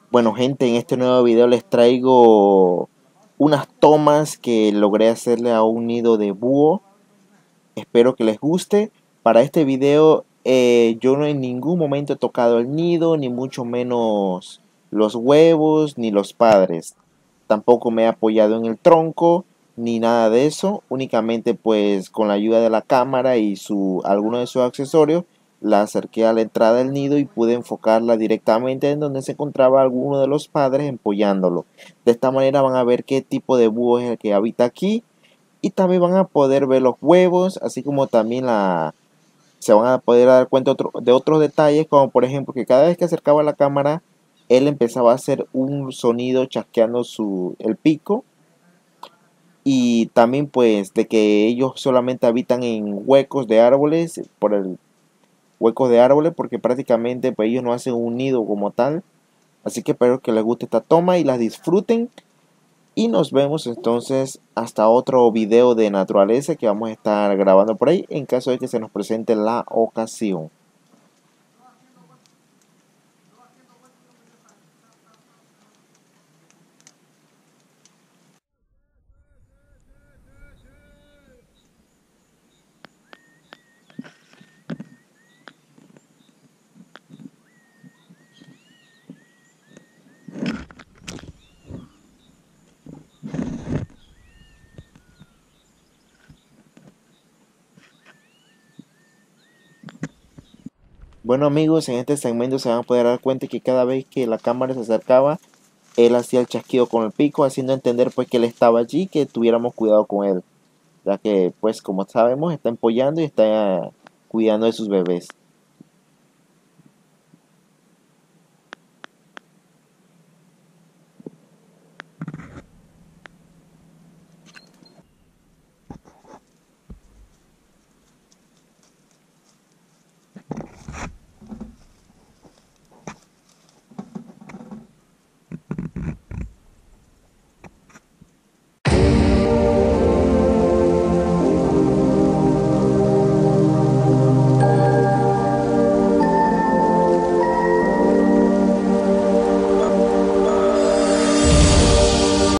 Bueno gente, en este nuevo video les traigo unas tomas que logré hacerle a un nido de búho. Espero que les guste. Para este video yo no en ningún momento he tocado el nido, ni mucho menos los huevos, ni los padres. Tampoco me he apoyado en el tronco, ni nada de eso. Únicamente pues con la ayuda de la cámara y algunos de sus accesorios, la acerqué a la entrada del nido y pude enfocarla directamente en donde se encontraba alguno de los padres empollándolo. De esta manera van a ver qué tipo de búho es el que habita aquí. Y también van a poder ver los huevos, así como también se van a poder dar cuenta de otros detalles, como por ejemplo que cada vez que acercaba la cámara, él empezaba a hacer un sonido chasqueando el pico. Y también pues de que ellos solamente habitan en huecos de árboles, huecos de árboles, porque prácticamente pues ellos no hacen un nido como tal. Así que espero que les guste esta toma y las disfruten. Y nos vemos entonces hasta otro video de naturaleza que vamos a estar grabando por ahí en caso de que se nos presente la ocasión. Bueno amigos, en este segmento se van a poder dar cuenta que cada vez que la cámara se acercaba, él hacía el chasquido con el pico, haciendo entender pues que él estaba allí, que tuviéramos cuidado con él, ya que pues como sabemos está empollando y está cuidando de sus bebés.